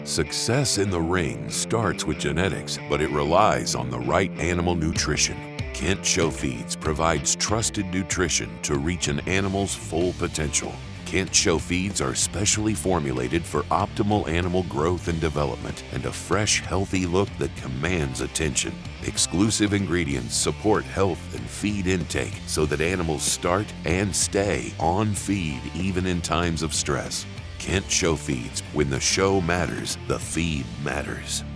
Success in the ring starts with genetics, but it relies on the right animal nutrition. Kent Show Feeds provides trusted nutrition to reach an animal's full potential. Kent Show Feeds are specially formulated for optimal animal growth and development and a fresh, healthy look that commands attention. Exclusive ingredients support health and feed intake so that animals start and stay on feed even in times of stress. Kent Show Feeds. When the show matters, the feed matters.